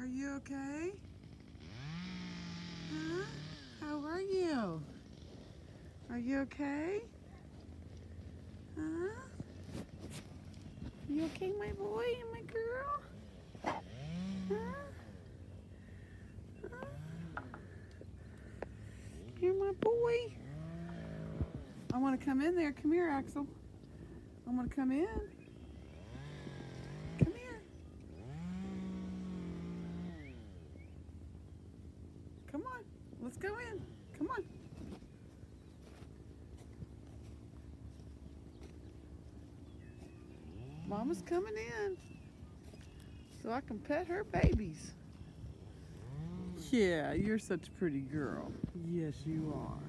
you okay? Huh? How are you? Are you okay? Huh? You okay, my boy and my girl? Huh? Huh? You're my boy. I want to come in there. Come here, Axel. I want to come in. Come here. Come on. Let's go in. Come on. Mama's coming in so I can pet her babies. Yeah, you're such a pretty girl. Yes, you are.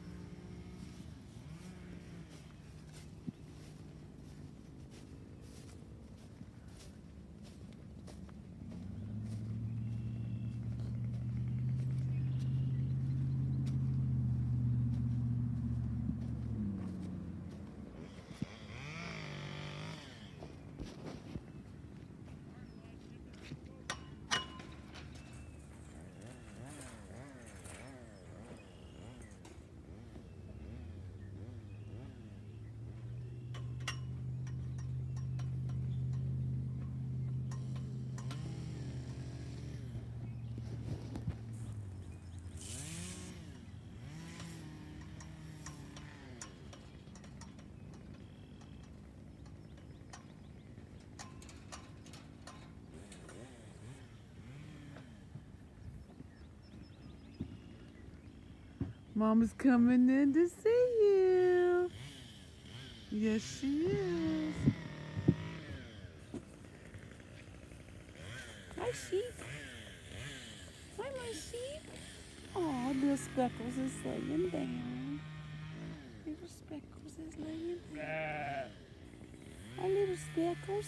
Mama's coming in to see you. Yes, she is. Hi, sheep. Hi, my sheep. Aw, little Speckles is laying down. Little Speckles is laying down. Hi, little Speckles.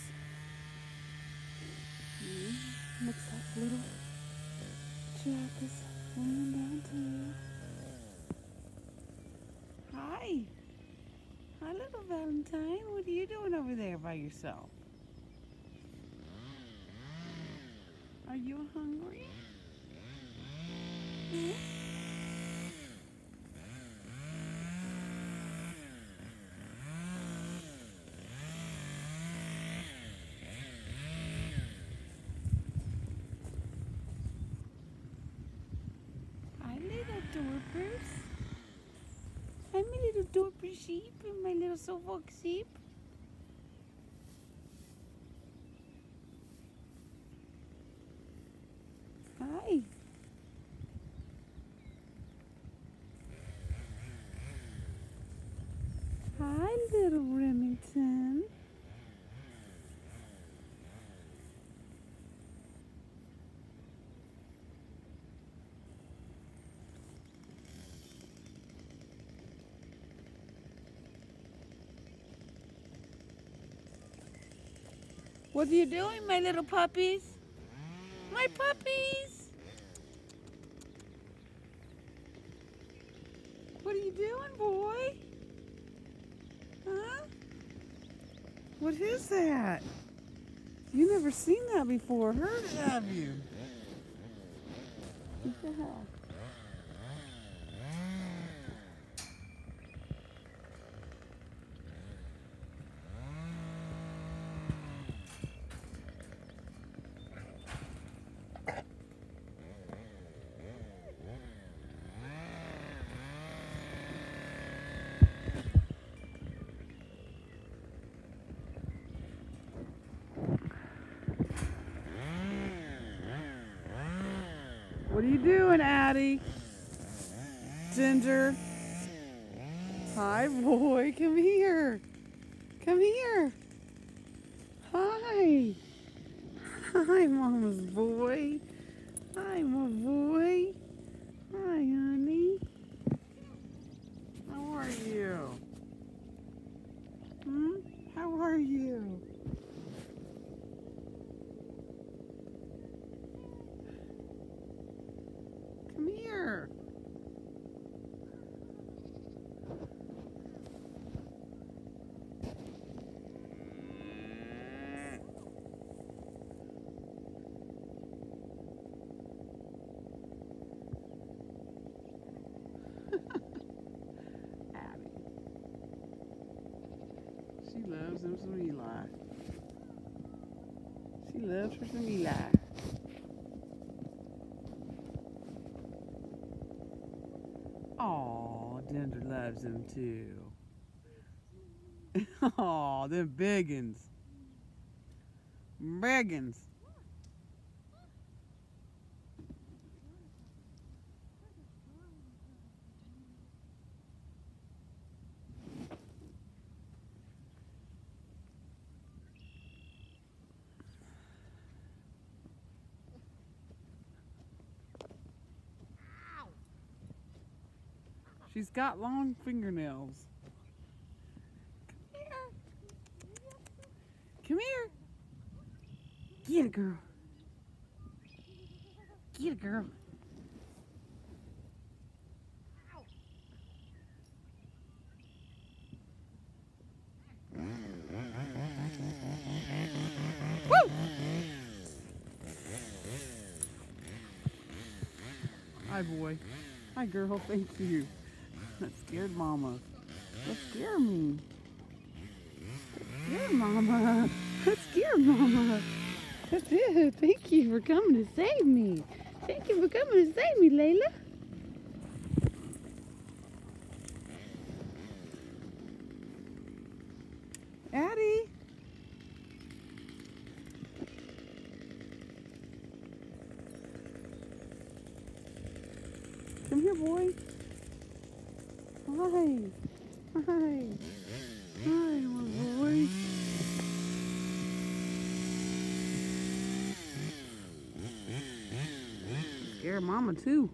Looks like little Jack is laying down too. Hi. Hi, little Valentine. What are you doing over there by yourself? Are you hungry? Hmm? Hi, little Dorpers. Hi, my little Dorper sheep and my little Suffolk sheep. Hi. Hi, little Remington. What are you doing, my little puppies? My puppies! What are you doing, boy? Huh? What is that? You never seen that before, heard it, have you? Yeah. What are you doing, Addie? Ginger. Hi, boy. Come here. Come here. Hi. Hi, Mama's boy. Hi, my boy. Hi, honey. How are you? How are you? Come here. him some Eli. She loves her some Eli. Aw, Ginger loves him too. Aw, them biggins. Biggins. She's got long fingernails. Come here. Get it, girl. Get it, girl. Woo! Hi, boy. Hi, girl. Thank you. That scared Mama. That scared me. That scared Mama. That scared Mama. That's it. Thank you for coming to save me. Thank you for coming to save me, Layla. Addie. Come here, boy. Hi. Hi. Hi, my boy. Scared Mama too.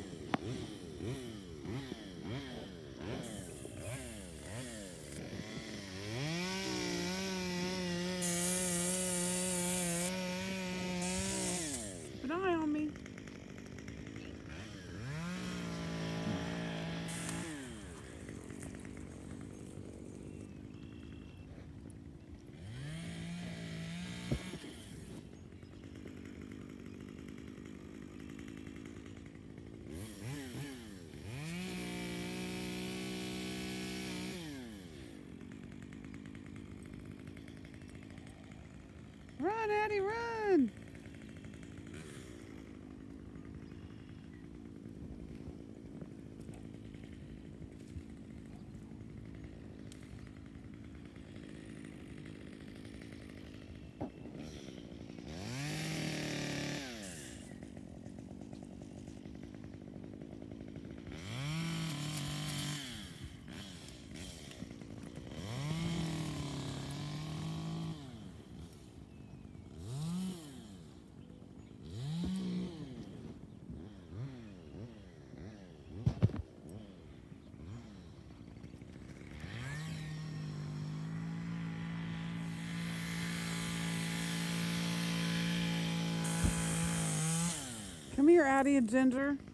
Keep an eye on me. Run, Addie, run! Come here, Addie and Ginger.